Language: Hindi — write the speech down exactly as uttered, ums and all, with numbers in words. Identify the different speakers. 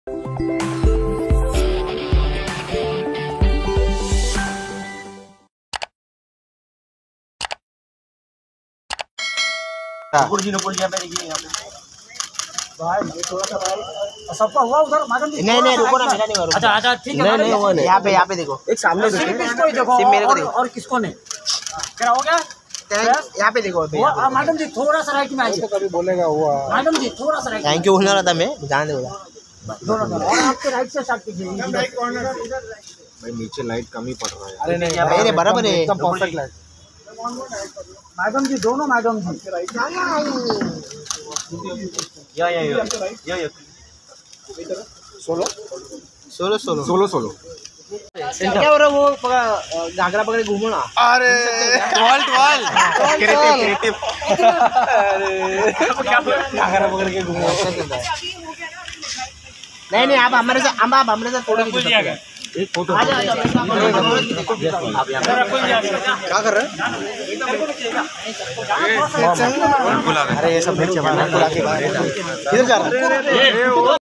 Speaker 1: जी नोपुल जी पे देखिए यहाँ पे
Speaker 2: भाई ये थोड़ा सा भाई सबका हुआ उधर मैडम जी।
Speaker 1: नहीं नहीं रुको ना, मेरा नहीं हुआ।
Speaker 2: अच्छा अच्छा ठीक है।
Speaker 1: नहीं नहीं हुआ नहीं। यहाँ पे यहाँ पे देखो, एक सामने देखो,
Speaker 2: किसको ही देखो
Speaker 1: मेरे को देखो
Speaker 2: और किसको नहीं। क्या हो गया
Speaker 1: यहाँ पे देखो।
Speaker 2: मैडम जी थोड़ा सा राइट में आइए।
Speaker 3: कभी बोलेगा हुआ
Speaker 2: मैडम जी थोड़ा सा राइट।
Speaker 1: थैंक यू बोलने वाला था मैं, ध्यान दे बोला।
Speaker 2: और आपके राइट से स्टार्ट कीजिए।
Speaker 3: भाई नीचे लाइट कम ही पड़ रहा है।
Speaker 1: अरे नहीं अरे बराबर है
Speaker 3: एकदम परफेक्ट लाइट।
Speaker 2: मैडम जी दोनों मैडम जी
Speaker 1: या या या या या
Speaker 3: solo
Speaker 1: solo solo
Speaker 3: solo solo
Speaker 1: क्या हो रहा है? वो घाघरा पकड़े घूमो ना।
Speaker 3: अरे
Speaker 1: वॉल्ट वॉल
Speaker 3: क्रिएटिव
Speaker 1: घाघरा पकड़ के घूमो। नहीं नहीं आप हमारे साथ हम आप हमारे साथ फोटो खींच सकते हैं। एक फोटो क्या कर रहे हैं? अरे ये सब इधर जा रहा है।